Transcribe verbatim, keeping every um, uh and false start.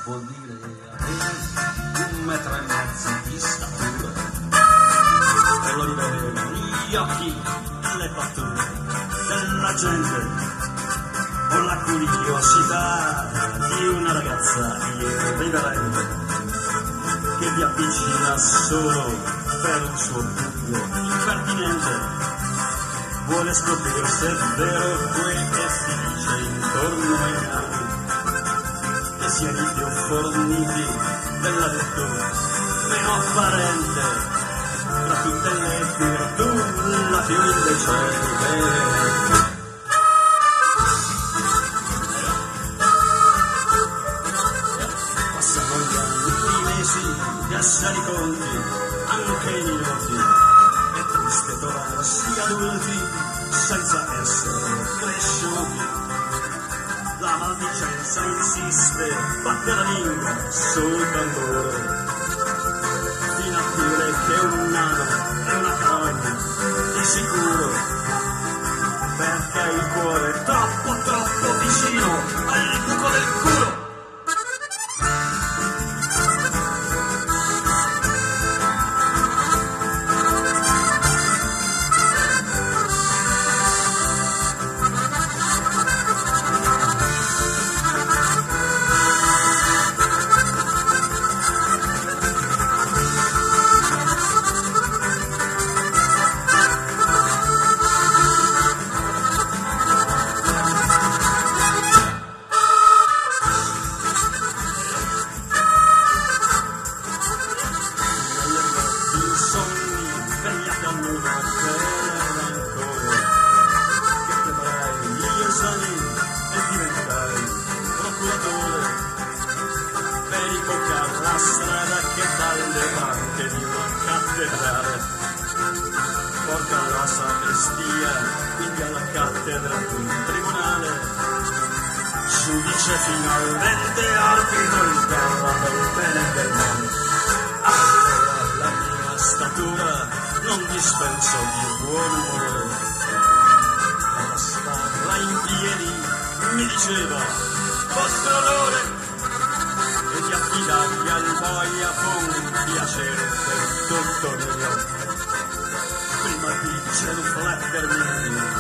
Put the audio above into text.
vuol dire avere un metro e mezzo di statura, e lo rivedo gli occhi, le battute della gente, con la curiosità di una ragazza irriverente che vi avvicina solo per un suo dubbio impertinente. Vuole scoprire se è vero quel che si dice intorno ai nati, che siano i più forniti della virtù meno apparente, tra tutte le virtù la più indecente. Passano gli anni, i mesi, gli assai conti, anche i minuti, è triste trovarsi adulti senza essere cresciuti. La maldicenza insiste, batte la lingua sul tamburo, fino a dire che un nano è una carogna di sicuro, perché il cuore è troppo troppo vicino al buco del culo. La strada che dalle banche di una cattedrale porta alla sacrestia, quindi alla cattedra di un tribunale. Giudice finalmente arbitro in terra del bene e del male. Allora la mia statura non dispenso di buon umore, alla starla in piedi mi diceva vostro onore, e di affidarmi al boia fu un piacere per tutto mio. Prima di genuflettermi